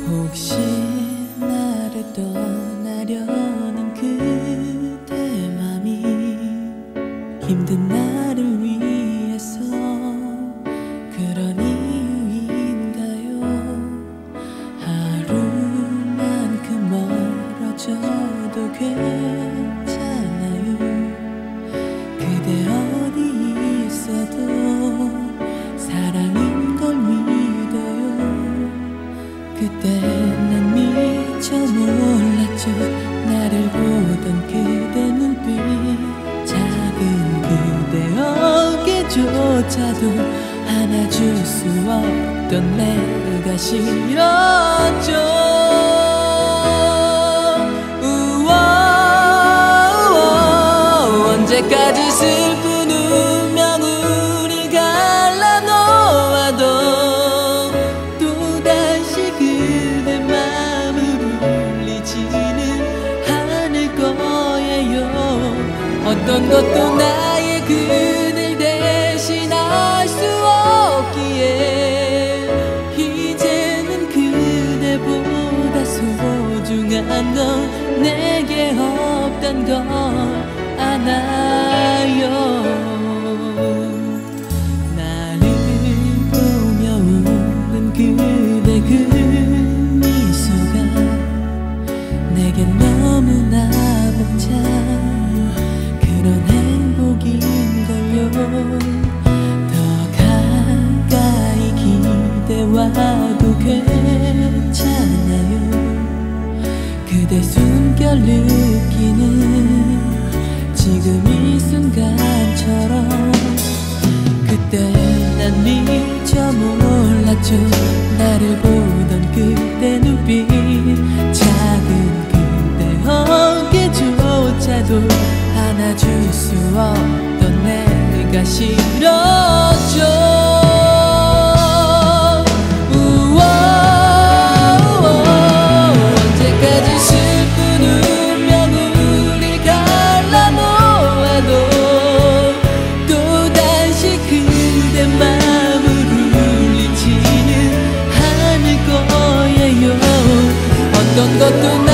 혹시 나를 떠나려는 그대 맘이 힘든 나를 위해서 그런 이유인가요? 하루만큼 멀어져도 괜찮아요. 그대 어디 있어도 사랑인 걸 믿어요. 그때 난 미처 몰랐죠. 나를 보던 그대 눈빛, 작은 그대 어깨조차도 안아줄 수 없던 내가 싫었죠. 우와, 언제까지 슬픈 운명을 갈라놓아도 또다시 그대 마음을 울리지는 않을 거예요. 어떤 것도 나의 그댈 대신할 수 없기에 이제는 그대보다 소중한 건 내게 없단 걸 아나요. 나를 보며 웃는 그대 그 미소가 내겐 너무나 벅찬 그런 행복인걸요. 더 가까이 기대와도 괜찮아요. 그대 숨결 느끼는 지금 이 순간처럼. 그때 난 미처 몰랐죠. 나를 보던 그대 눈빛, 작은 그대 어깨조차도 안아줄 수 없던 내가 싫었죠. 언제까지 슬픈 운명을 갈라놓아도 또다시 그대 마음을 울리지는 않을 거예요. 어떤 것도